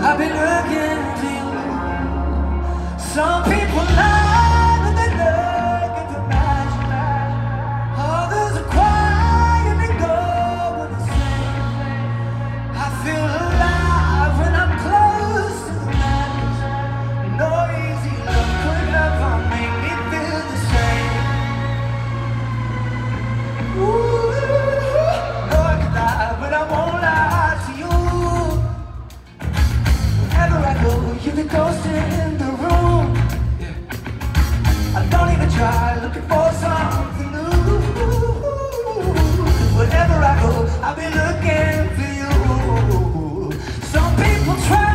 I've been looking to you. Some people lie, but they look into magic. Others are quiet and they go with the same. I feel alive when I'm close to the madness. No easy love could ever make me feel the same. Ooh, no, I could lie, but I won't lie to you. Wherever I go, you're the ghost in the room. I don't even try, looking for something new. Wherever I go, I'll be looking for you. Some people try